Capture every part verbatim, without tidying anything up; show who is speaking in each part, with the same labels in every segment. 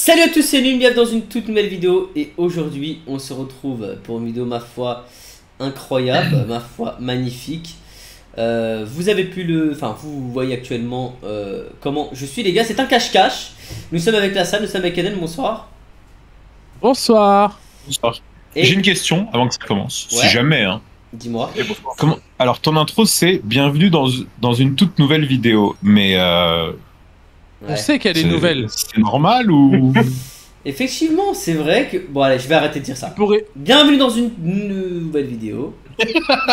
Speaker 1: Salut à tous, c'est Lune, bienvenue dans une toute nouvelle vidéo. Et aujourd'hui on se retrouve pour une vidéo ma foi incroyable, ma foi magnifique. euh, Vous avez pu le... Enfin vous voyez actuellement euh, comment je suis les gars, c'est un cache-cache. Nous sommes avec la salle, nous sommes avec Eden, bonsoir.
Speaker 2: Bonsoir.
Speaker 3: Bonsoir.
Speaker 1: Et...
Speaker 3: J'ai une question avant que ça commence,
Speaker 1: Ouais.
Speaker 3: si jamais. Hein.
Speaker 1: Dis-moi.
Speaker 3: Comment... Alors ton intro c'est bienvenue dans, dans une toute nouvelle vidéo, mais... Euh...
Speaker 2: On
Speaker 1: Ouais.
Speaker 2: sait qu'elle est,
Speaker 3: C'est-
Speaker 2: nouvelle.
Speaker 3: C'est normal ou...
Speaker 1: Effectivement c'est vrai que... Bon allez je vais arrêter de dire ça.
Speaker 2: Pourrait...
Speaker 1: Bienvenue dans une nouvelle vidéo. Je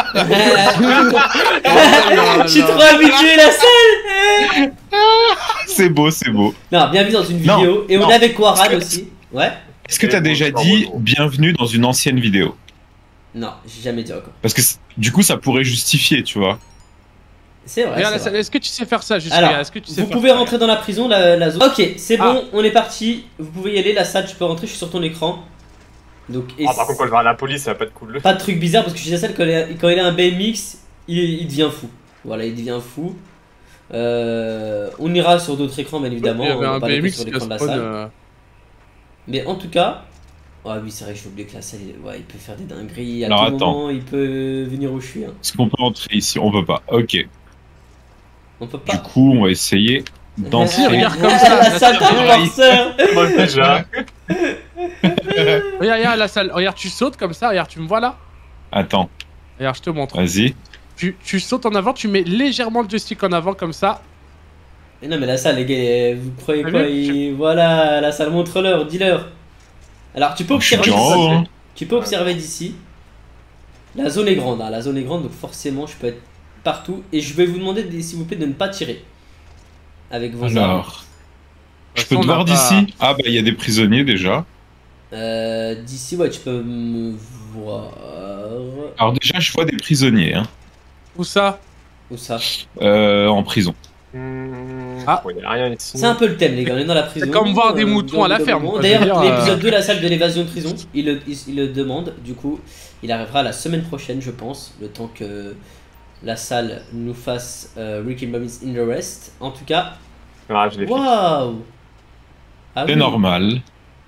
Speaker 1: suis trop habitué la salle.
Speaker 3: C'est beau, c'est beau.
Speaker 1: Non, bienvenue dans une
Speaker 3: Non,
Speaker 1: vidéo. Et on
Speaker 3: non.
Speaker 1: est avec Warren
Speaker 3: Est-ce que-
Speaker 1: aussi. Ouais.
Speaker 3: Est-ce que t'as déjà dit bienvenue dans une ancienne vidéo?
Speaker 1: Non, j'ai jamais dit encore.
Speaker 3: Parce que c- du coup ça pourrait justifier, tu vois.
Speaker 1: C'est vrai.
Speaker 2: Regarde
Speaker 1: c'est
Speaker 2: la salle,
Speaker 1: vrai.
Speaker 2: est-ce que tu sais faire ça juste
Speaker 1: Alors,
Speaker 2: regarde, est-ce que tu sais
Speaker 1: vous
Speaker 2: faire
Speaker 1: pouvez
Speaker 2: ça
Speaker 1: rentrer dans la prison, la, la zone. Ok, c'est
Speaker 2: Ah.
Speaker 1: bon, on est parti. Vous pouvez y aller, la salle, tu peux rentrer, je suis sur ton écran. Donc, et
Speaker 4: Ah, par contre, quand je vais à la police, ça va pas être cool.
Speaker 1: pas de truc bizarre parce que je suis la salle, quand il, a, quand il a un B M X, il, il devient fou. Voilà, il devient fou. Euh, on ira sur d'autres écrans, bien évidemment.
Speaker 2: Il y avait
Speaker 1: on va
Speaker 2: un
Speaker 1: pas aller
Speaker 2: B M X
Speaker 1: sur
Speaker 2: qui a
Speaker 1: l'écran de la
Speaker 2: spawn.
Speaker 1: salle.
Speaker 2: euh,
Speaker 1: Mais en tout cas. Ah oui, c'est vrai que j'ai oublié que la salle, il, ouais, il peut faire des dingueries. À
Speaker 3: Alors,
Speaker 1: tout
Speaker 3: attends.
Speaker 1: moment, il peut venir où je suis. Hein.
Speaker 3: Est-ce qu'on peut rentrer ici? On peut pas. Ok.
Speaker 1: On peut
Speaker 3: Du
Speaker 1: pas.
Speaker 3: coup, on va essayer
Speaker 2: Si,
Speaker 3: d'entrer.
Speaker 2: regarde comme ça.
Speaker 1: La salle d'un
Speaker 3: pareil.
Speaker 1: forceur.
Speaker 4: Moi, déjà.
Speaker 2: Regarde, regarde la salle. Regarde, tu sautes comme ça. Regarde, tu me vois là.
Speaker 3: Attends,
Speaker 2: Regarde, je te montre.
Speaker 3: vas-y.
Speaker 2: Tu, tu sautes en avant, tu mets légèrement le joystick en avant comme ça.
Speaker 1: Mais non mais la salle les gars, vous croyez
Speaker 2: Ah
Speaker 1: quoi
Speaker 2: oui,
Speaker 1: il- Voilà, la salle montre-leur, dis-leur. Alors tu peux
Speaker 3: Je suis
Speaker 1: observer
Speaker 3: en haut,
Speaker 1: d'ici.
Speaker 3: hein.
Speaker 1: Tu peux observer d'ici. La zone est grande, hein, la zone est grande donc forcément je peux être partout. Et je vais vous demander de- s'il vous plaît de ne pas tirer. Avec vos armes.
Speaker 3: Alors, je
Speaker 2: toute
Speaker 3: peux
Speaker 2: façon,
Speaker 3: te
Speaker 2: on
Speaker 3: voir
Speaker 2: a pas-
Speaker 3: d'ici? Ah bah il y a des prisonniers déjà.
Speaker 1: Euh, d'ici ouais tu peux me voir.
Speaker 3: Alors déjà je vois des prisonniers hein,
Speaker 2: Où ça?
Speaker 1: Où ça?
Speaker 3: euh, en prison.
Speaker 4: Hmm,
Speaker 2: Ah.
Speaker 4: ouais, y a rien ici.
Speaker 1: C'est un peu le thème les gars, on est dans la prison.
Speaker 2: C'est comme voir des moutons à la
Speaker 1: bien
Speaker 2: ferme,
Speaker 1: évidemment.
Speaker 2: quoi, je veux
Speaker 1: D'ailleurs
Speaker 2: dire, euh.
Speaker 1: l'épisode deux, la salle de l'évasion de prison, il le, il, il le demande. Du coup il arrivera la semaine prochaine je pense. Le temps que la salle nous fasse euh, Rick and Bobby's in the Rest. En tout cas,
Speaker 4: Ah, je l'ai fait.
Speaker 1: waouh. Ah
Speaker 3: C'est
Speaker 1: oui.
Speaker 3: normal.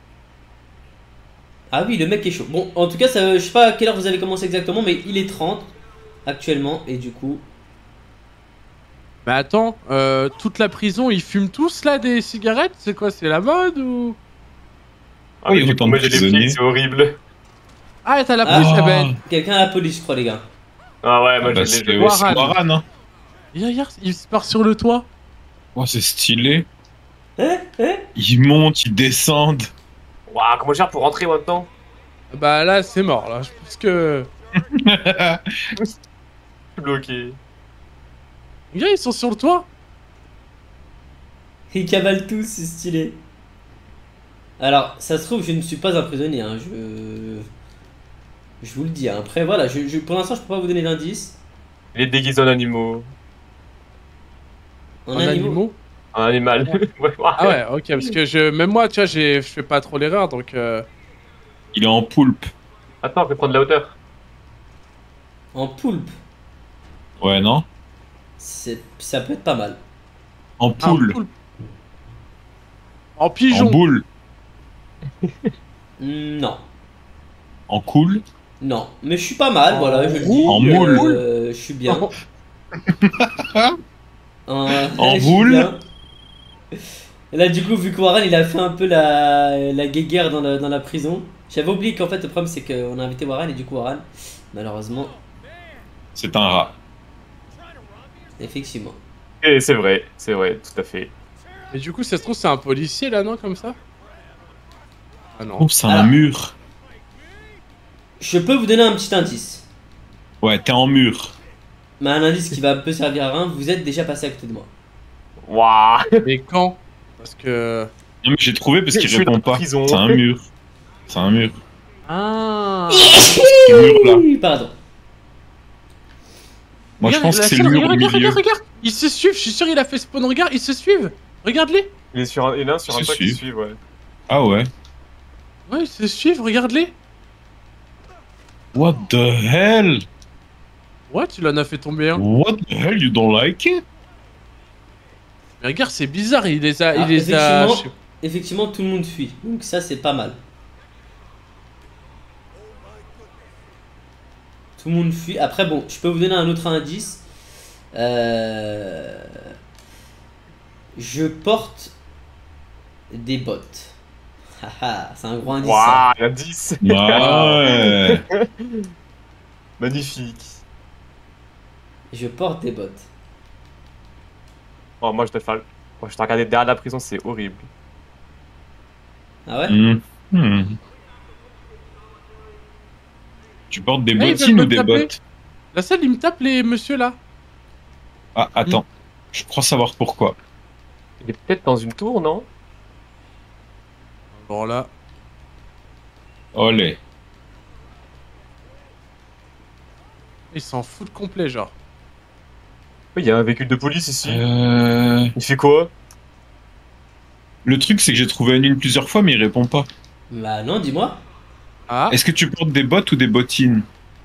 Speaker 1: Ah oui le mec est chaud. Bon en tout cas ça, je sais pas à quelle heure vous avez commencé exactement mais il est trente actuellement et du coup...
Speaker 2: Mais attends, euh, toute la prison, ils fument tous là des cigarettes? C'est quoi? C'est la mode ou?
Speaker 4: Ah,
Speaker 3: Oui,
Speaker 4: mais du
Speaker 3: autant
Speaker 4: coup, moi,
Speaker 3: de
Speaker 4: j'ai des
Speaker 3: prisonniers.
Speaker 4: flics, c'est horrible.
Speaker 2: Ah, t'as la
Speaker 1: Ah.
Speaker 2: police.
Speaker 3: Oh.
Speaker 2: Eh ben,
Speaker 1: Quelqu'un à la police je crois les gars.
Speaker 4: Ah ouais, moi,
Speaker 3: Ah bah,
Speaker 4: je
Speaker 3: c'est
Speaker 4: l'ai.
Speaker 2: Warren.
Speaker 3: c'est Warren, hein.
Speaker 2: regarde, regarde, il se part sur le toit.
Speaker 3: Oh, c'est stylé.
Speaker 1: Hein Hein
Speaker 3: Ils montent, ils descendent.
Speaker 4: Waouh, comment je vais faire pour rentrer maintenant?
Speaker 2: Bah là, c'est mort là. Je pense que.
Speaker 4: Je suis bloqué.
Speaker 2: Regarde, ils sont sur le toit.
Speaker 1: Ils cavalent tous, c'est stylé. Alors, ça se trouve, je ne suis pas un prisonnier, hein. je... Je vous le dis, hein. Après, voilà, je, je- pour l'instant, je peux pas vous donner d'indice.
Speaker 4: Il est déguisé en animaux.
Speaker 1: En
Speaker 2: En
Speaker 1: animaux.
Speaker 2: animaux.
Speaker 4: Un animal. Ouais, ouais.
Speaker 2: Ah ouais, ok, parce que je, même moi, tu vois, j'ai- je fais pas trop l'erreur donc. Euh...
Speaker 3: Il est en poulpe.
Speaker 4: Attends, on peut prendre de la hauteur.
Speaker 1: En poulpe.
Speaker 3: Ouais, non?
Speaker 1: C'est- Ça peut être pas mal.
Speaker 3: En
Speaker 2: un
Speaker 3: poule.
Speaker 2: poulpe. En pigeon.
Speaker 3: En boule.
Speaker 1: Non.
Speaker 3: En cool.
Speaker 1: Non. Mais je suis pas mal,
Speaker 2: En
Speaker 1: voilà, je le dis.
Speaker 2: roue.
Speaker 3: En moule.
Speaker 1: Euh, je suis bien. En,
Speaker 3: En
Speaker 1: je suis
Speaker 3: boule.
Speaker 1: bien. Et là, du coup, vu que Warren, il a fait un peu la, la guéguerre dans la, dans la prison. J'avais oublié qu'en fait, le problème, c'est qu'on a invité Warren et du coup, Warren, malheureusement,
Speaker 3: C'est un rat.
Speaker 1: effectivement.
Speaker 4: Et c'est vrai, c'est vrai, tout à fait.
Speaker 2: Mais du coup, ça se trouve, c'est un policier là, non, comme ça? Ah non.
Speaker 3: Oh, c'est
Speaker 1: Alors.
Speaker 3: un mur.
Speaker 1: Je peux vous donner un petit indice.
Speaker 3: Ouais, t'es en mur.
Speaker 1: Mais un indice qui va un peu servir à rien, vous êtes déjà passé à côté de moi.
Speaker 4: Waouh.
Speaker 2: Mais quand? Parce que.
Speaker 3: Non, mais j'ai trouvé parce
Speaker 4: Je
Speaker 3: qu'il
Speaker 4: suis
Speaker 3: répond
Speaker 4: dans la
Speaker 3: pas.
Speaker 4: prison.
Speaker 3: C'est un mur. C'est un mur.
Speaker 2: Ah.
Speaker 3: Ce mur là.
Speaker 1: Pardon.
Speaker 3: Moi je
Speaker 2: Regarde,
Speaker 3: pense
Speaker 2: la
Speaker 3: que c'est
Speaker 2: seule-
Speaker 3: le mur au
Speaker 2: regarde, regarde,
Speaker 3: milieu.
Speaker 2: regarde, regarde. Ils se suivent, je suis sûr, il a fait spawn, regarde, ils se suivent. Regarde-les.
Speaker 4: Il est sur un, il est un sur un
Speaker 3: Se
Speaker 4: toit qui
Speaker 3: suivent.
Speaker 4: suit, ouais.
Speaker 3: Ah ouais.
Speaker 2: Ouais, ils se suivent, regarde-les.
Speaker 3: What the hell?
Speaker 2: Ouais, tu l'en as fait tomber un.
Speaker 3: What the hell, you don't like it?
Speaker 2: Mais regarde, c'est bizarre, il les a.
Speaker 1: Ah,
Speaker 2: il les a.
Speaker 1: effectivement.
Speaker 2: je sais-
Speaker 1: effectivement, tout le monde fuit. Donc ça, c'est pas mal. Tout le monde fuit. Après, bon, je peux vous donner un autre indice. Euh... Je porte des bottes. Haha, c'est un gros indice. ça.
Speaker 4: Waouh, l'indice.
Speaker 3: Ouais.
Speaker 4: Magnifique.
Speaker 1: Je porte des bottes.
Speaker 4: Oh, moi, je te fais... Moi, je t'ai regardé derrière la prison, c'est horrible.
Speaker 1: Ah ouais?
Speaker 3: Hmm. Hmm. Tu portes des
Speaker 2: Ah, ils
Speaker 3: bottines
Speaker 2: veulent
Speaker 3: ou
Speaker 2: me
Speaker 3: des
Speaker 2: taper.
Speaker 3: bottes?
Speaker 2: La salle, il me tape les monsieur là.
Speaker 3: Ah, attends. Je crois savoir pourquoi.
Speaker 4: Il est peut-être dans une tour, non?
Speaker 2: Bon là.
Speaker 3: Olé.
Speaker 2: Ils s'en foutent complet, genre.
Speaker 4: Oui, il y a un véhicule de police ici.
Speaker 3: Euh...
Speaker 4: Il fait quoi?
Speaker 3: Le truc, c'est que j'ai trouvé Anune plusieurs fois, mais il répond pas.
Speaker 1: Bah non, dis-moi.
Speaker 2: Ah,
Speaker 3: Est-ce que tu portes des bottes ou des bottines?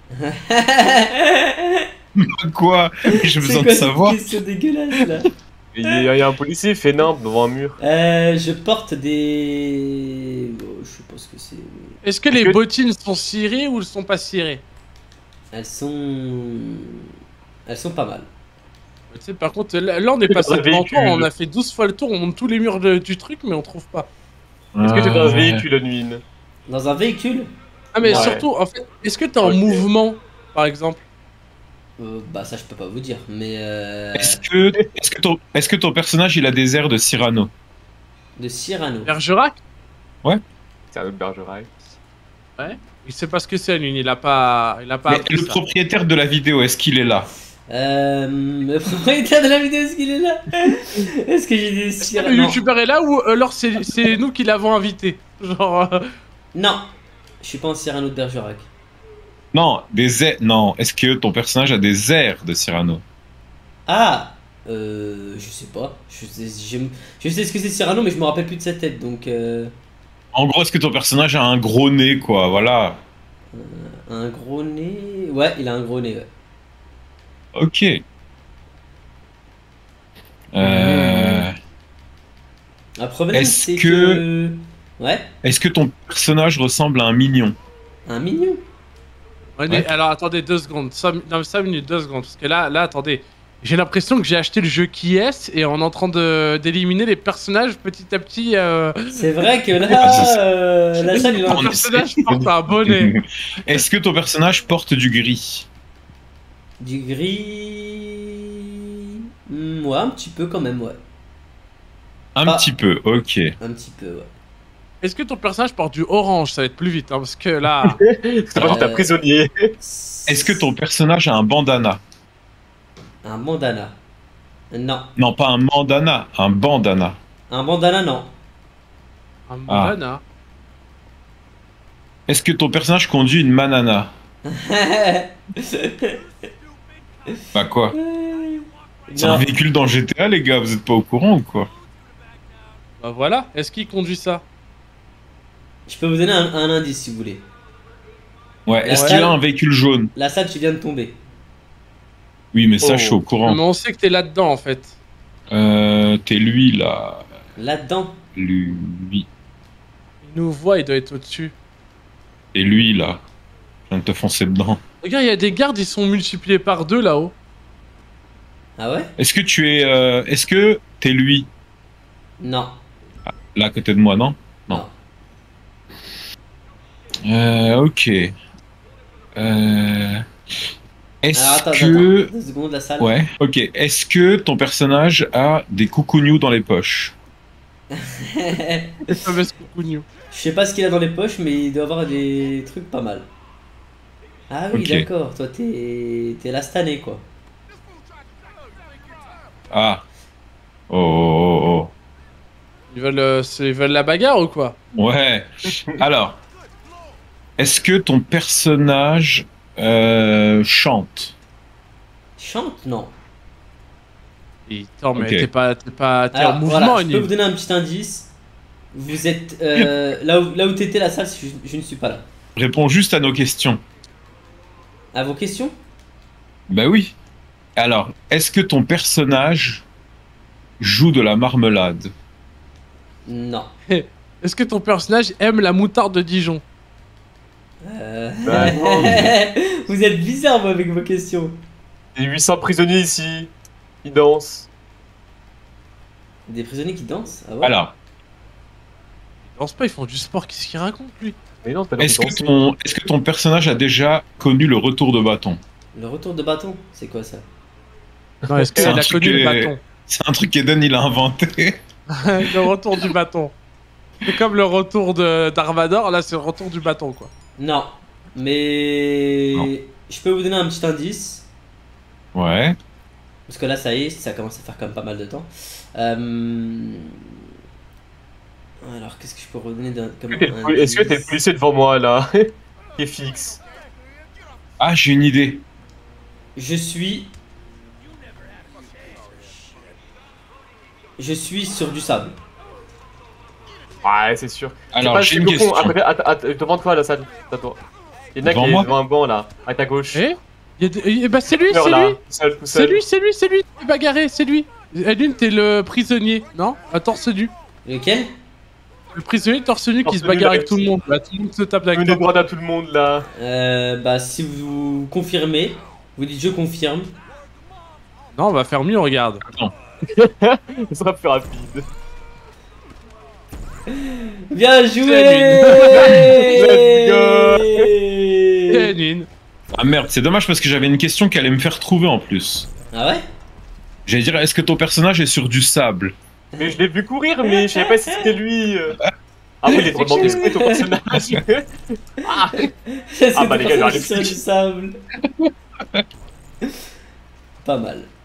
Speaker 3: Quoi? J'ai besoin de savoir.
Speaker 1: C'est question dégueulasse là.
Speaker 4: Il y, a, il y a un policier, il fait nimble devant un mur.
Speaker 1: Euh, je porte des... Oh, je sais pas ce que c'est. mais
Speaker 2: est-ce que les
Speaker 4: que-
Speaker 2: bottines sont cirées ou sont pas cirées?
Speaker 1: Elles sont... Elles sont pas mal.
Speaker 2: Tu sais, par contre, là, là, on est
Speaker 4: Dans
Speaker 2: passé
Speaker 4: un
Speaker 2: devant toi,
Speaker 4: véhicule.
Speaker 2: on a fait douze fois le tour, on monte tous les murs de- du truc, mais on trouve pas.
Speaker 4: Est-ce que t'es dans un
Speaker 3: Ouais.
Speaker 4: véhicule, Nuine?
Speaker 1: Dans un véhicule?
Speaker 2: Ah, mais
Speaker 4: Ouais.
Speaker 2: surtout, en fait, est-ce que t'es en
Speaker 4: Ok.
Speaker 2: mouvement, par exemple?
Speaker 1: euh, Bah ça je peux pas vous dire, mais... Euh...
Speaker 3: Est-ce que, est-ce que ton, est-ce que ton personnage il a des airs de Cyrano?
Speaker 1: De Cyrano.
Speaker 2: Bergerac?
Speaker 4: C'est un autre Bergerac.
Speaker 2: Il sait pas ce que c'est, lui, il a pas, il a pas
Speaker 3: Mais
Speaker 2: appris
Speaker 3: le
Speaker 2: ça.
Speaker 3: propriétaire de la vidéo, est-ce qu'il est là?
Speaker 1: Euh... Le propriétaire de la vidéo, est-ce qu'il est là? Est-ce que j'ai des
Speaker 2: Le
Speaker 1: Cyrano?
Speaker 2: youtubeur est là ou alors c'est c'est nous qui l'avons invité? Genre. euh,
Speaker 1: Non. Je suis pas un Cyrano de Bergerac.
Speaker 3: Non, des airs. Non, est-ce que ton personnage a des airs de Cyrano?
Speaker 1: Ah euh... Je sais pas. Je sais, je, je sais ce que c'est Cyrano, mais je me rappelle plus de sa tête, donc... Euh...
Speaker 3: En gros, est-ce que ton personnage a un gros nez, quoi? Voilà.
Speaker 1: Un gros nez... Ouais, il a un gros nez, ouais.
Speaker 3: Ok. Euh...
Speaker 1: Le problème,
Speaker 3: Est-ce
Speaker 1: c'est
Speaker 3: que-
Speaker 1: que... Ouais,
Speaker 3: Est-ce que ton personnage ressemble à un mignon?
Speaker 1: un mignon.
Speaker 2: ouais, mais
Speaker 3: Ouais.
Speaker 2: alors attendez deux secondes. cinq non, cinq minutes, deux secondes. Parce que là, là, attendez. J'ai l'impression que j'ai acheté le jeu qui est et on est en train de d'éliminer les personnages petit à petit. Euh...
Speaker 1: C'est vrai que
Speaker 3: Ah,
Speaker 1: là,
Speaker 3: c'est-
Speaker 1: euh, la salle, il a
Speaker 3: On
Speaker 2: Le
Speaker 1: un...
Speaker 3: essaie.
Speaker 2: personnage porte un bonnet.
Speaker 3: Est-ce que ton personnage porte du gris?
Speaker 1: du gris... Hmm, ouais, un petit peu quand même, ouais.
Speaker 3: Un
Speaker 1: Ah.
Speaker 3: petit peu, ok.
Speaker 1: Un petit peu, ouais.
Speaker 2: Est-ce que ton personnage porte du orange? Ça va être plus vite, hein, parce que là.
Speaker 4: C'est pas
Speaker 1: Euh,
Speaker 4: tout un prisonnier.
Speaker 3: Est-ce que ton personnage a un bandana?
Speaker 1: Un bandana. Non.
Speaker 3: Non, pas un mandana, un bandana.
Speaker 1: Un bandana, non.
Speaker 2: Un
Speaker 3: Ah.
Speaker 2: bandana.
Speaker 3: Est-ce que ton personnage conduit une manana? Bah quoi? C'est un
Speaker 1: non.
Speaker 3: véhicule dans G T A, les gars, vous êtes pas au courant ou quoi?
Speaker 2: Bah voilà. Est-ce qu'il conduit ça?
Speaker 1: Je peux vous donner un, un indice si vous voulez.
Speaker 3: Ouais, est-ce
Speaker 1: Ouais.
Speaker 3: qu'il a un véhicule jaune?
Speaker 1: La salle, tu viens de tomber.
Speaker 3: Oui, mais ça,
Speaker 4: Oh.
Speaker 3: je suis au
Speaker 2: Mais
Speaker 3: courant.
Speaker 2: on sait que t'es là-dedans en fait.
Speaker 3: Euh, t'es lui, là.
Speaker 1: Là-dedans.
Speaker 3: Lui.
Speaker 2: Il nous voit, il doit être au-dessus.
Speaker 3: Et lui, là. Je viens de te foncer dedans.
Speaker 2: Regarde, il y a des gardes, ils sont multipliés par deux là-haut.
Speaker 1: Ah ouais?
Speaker 3: Est-ce que tu es... euh, Est-ce que t'es lui?
Speaker 1: Non.
Speaker 3: Là, à côté de moi, non? Non. Euh, ok. Euh... Est-ce
Speaker 1: Alors attends,
Speaker 3: que...
Speaker 1: attends. Deux secondes, la salle.
Speaker 3: Ouais, ok. Est-ce que ton personnage a des coucougnoux dans les poches?
Speaker 2: Les fameuses coucougnoux.
Speaker 1: Je sais pas ce qu'il a dans les poches, mais il doit avoir des trucs pas mal. Ah oui,
Speaker 3: Ok.
Speaker 1: d'accord. Toi, t'es t'es la stanée, quoi.
Speaker 3: Ah. Oh, oh, oh,
Speaker 2: Ils veulent, euh, c'est- ils veulent la bagarre ou quoi?
Speaker 3: oh. Ouais. Alors, est-ce que ton personnage euh, chante?
Speaker 1: Chante? Non.
Speaker 2: Et, attends, mais
Speaker 3: Ok.
Speaker 2: t'es pas, t'es pas, t'es en
Speaker 1: Alors,
Speaker 2: mouvement,
Speaker 1: voilà, je peux
Speaker 2: Annie.
Speaker 1: vous donner un petit indice. Vous êtes euh, là où, là où t'étais, la salle, je, je ne suis pas là.
Speaker 3: Réponds juste à nos questions.
Speaker 1: À vos questions?
Speaker 3: Bah oui. Alors, est-ce que ton personnage joue de la marmelade?
Speaker 1: Non.
Speaker 2: Est-ce que ton personnage aime la moutarde de Dijon?
Speaker 1: Euh...
Speaker 4: Bah, non.
Speaker 1: Vous êtes bizarre moi, avec vos questions.
Speaker 4: Il y a huit cents prisonniers ici. Ils dansent.
Speaker 1: Des prisonniers qui dansent? Ah ouais.
Speaker 3: Alors,
Speaker 2: Ils dansent pas, ils font du sport, qu'est-ce qu'il raconte lui?
Speaker 4: Mais non, c'est pas dans
Speaker 3: est-ce
Speaker 4: les
Speaker 3: que,
Speaker 4: danses.
Speaker 3: ton, est-ce que ton personnage a déjà connu le retour de bâton?
Speaker 1: Le retour de bâton, c'est quoi ça?
Speaker 2: Non, est-ce
Speaker 3: C'est
Speaker 2: qu'il
Speaker 3: un
Speaker 2: a
Speaker 3: truc
Speaker 2: connu le
Speaker 3: que-
Speaker 2: bâton?
Speaker 3: C'est un truc qu'Eden il a inventé.
Speaker 2: Le retour du bâton. C'est comme le retour de d'Arvador, là c'est le retour du bâton quoi.
Speaker 1: Non. Mais...
Speaker 3: Non.
Speaker 1: Je peux vous donner un petit indice.
Speaker 3: Ouais.
Speaker 1: Parce que là, ça y est, ça commence à faire quand même pas mal de temps. Euh... Alors, qu'est-ce que je peux redonner d'un- comme
Speaker 4: Est-ce que t'es le poli- Est-ce que t'es le
Speaker 1: indice
Speaker 4: policier devant moi là? Qui est fixe.
Speaker 3: Ah, j'ai une idée.
Speaker 1: Je suis... Je suis sur du sable.
Speaker 4: Ouais, c'est sûr.
Speaker 3: Alors,
Speaker 4: pas
Speaker 3: j'ai
Speaker 4: le
Speaker 3: une
Speaker 4: cocon,
Speaker 3: question.
Speaker 4: à côté- à- à- devant toi là, ça. Attends. Il y en a
Speaker 3: Devant
Speaker 4: qui est
Speaker 3: moi
Speaker 4: devant un banc là, à ta gauche.
Speaker 2: Eh il y a des- eh bah c'est lui,
Speaker 4: Alors
Speaker 2: c'est
Speaker 4: là,
Speaker 2: lui.
Speaker 4: tout seul, tout
Speaker 2: C'est
Speaker 4: seul.
Speaker 2: lui, c'est lui, c'est lui. Il est bagarré, c'est lui. Edwin, t'es le prisonnier, non? À torse nu.
Speaker 1: Lequel?
Speaker 2: Le prisonnier torse nu qui
Speaker 4: Torse
Speaker 2: se
Speaker 4: nu,
Speaker 2: bagarre
Speaker 4: là,
Speaker 2: avec tout le monde. Là, tout le monde se tape
Speaker 4: Donne
Speaker 2: avec
Speaker 4: des
Speaker 2: toi.
Speaker 4: droits à tout le monde là.
Speaker 1: euh, Bah, si vous confirmez, vous dites je confirme.
Speaker 2: Non, on va faire mieux, regarde.
Speaker 4: Ça sera plus rapide.
Speaker 1: Bien joué.
Speaker 4: Let's go.
Speaker 2: Edwin.
Speaker 3: Ah merde, c'est dommage parce que j'avais une question qui allait me faire trouver en plus.
Speaker 1: Ah ouais?
Speaker 3: J'allais dire, est-ce que ton personnage est sur du sable?
Speaker 4: Mais je l'ai vu courir, mais je savais pas si c'était lui. euh. Ah oui, il est drôlement discret ton personnage. Ah,
Speaker 1: C'est
Speaker 4: Ah bah, les gars,
Speaker 1: pas
Speaker 4: j'aurais
Speaker 1: sur
Speaker 4: les
Speaker 1: du sable. Pas mal.